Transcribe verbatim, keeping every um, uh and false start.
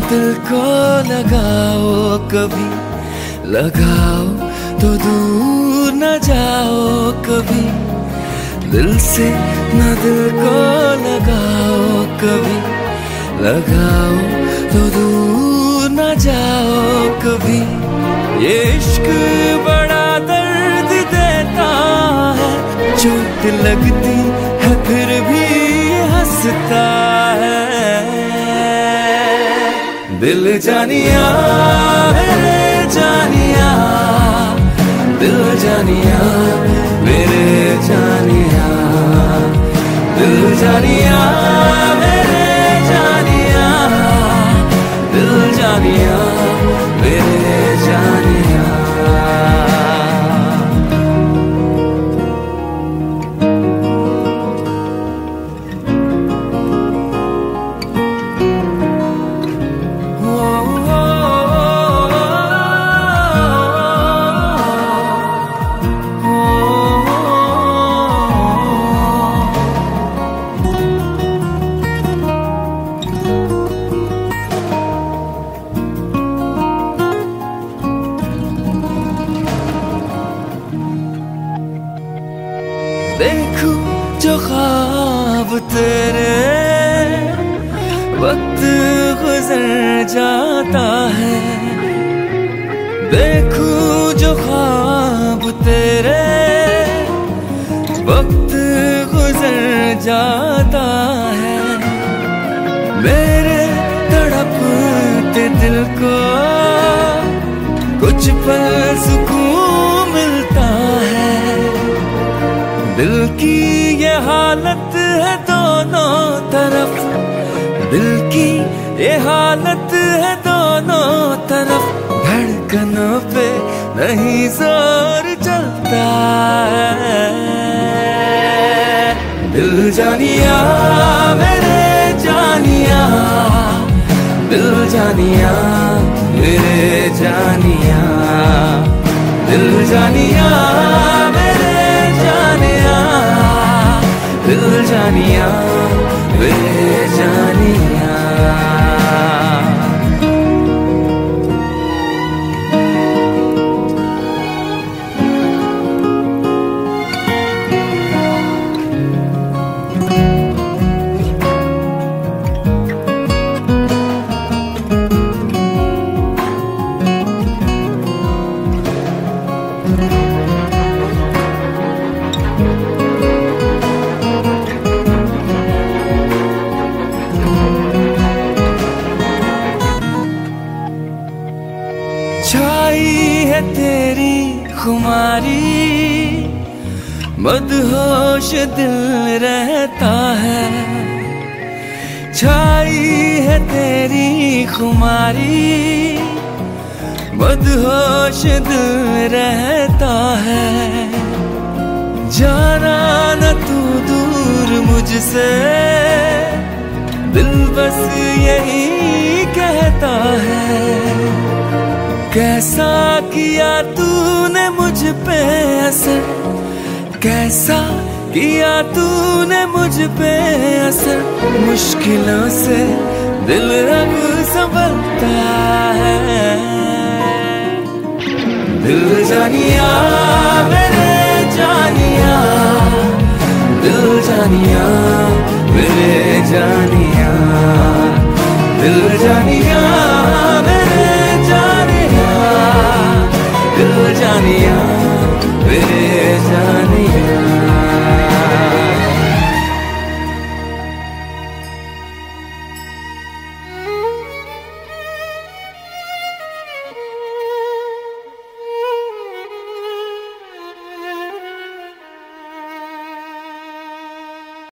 दिल को लगाओ कभी, लगाओ तो दूर न जाओ कभी। दिल से न दिल को लगाओ कभी, लगाओ तो दूर न जाओ कभी। ये इश्क बड़ा दर्द देता है, चोट लगती है फिर भी हंसता है। दिल जानिया मेरे जानिया, दिल जानिया मेरे जानिया, दिल जानिया मेरे जानिया, दिल जानिया मेरे जानिया। देखूं जो ख्वाब तेरे, वक्त गुजर जाता है। देखूं जो ख्वाब तेरे, वक्त गुजर जाता है। मेरे तड़पते दिल को कुछ पल सुकून मिलता है। दिल की ये हालत है दोनों तरफ, दिल की ये हालत है दोनों तरफ। धड़कनों पे नहीं जोर चलता है। दिल जानिया मेरे जानिया, दिल जानिया मेरे जानिया, दिल जानिया मेरे जानिया, दिल जानिया मेरे जानिया। छाई है तेरी खुमारी, मदहोश दिल रहता है। छाई है तेरी खुमारी, मदहोश दिल रहता है। जाना न तू दूर मुझसे, दिल बस यही कहता है। कैसा किया तूने मुझ पे असर, कैसा किया तूने मुझ पे असर। मुश्किलों से दिल अब संभलता है। दिल जानिया मेरे जानिया, दिल जानिया मेरे जानिया, दिल जानिया मेरे जानिया, दिल जानिया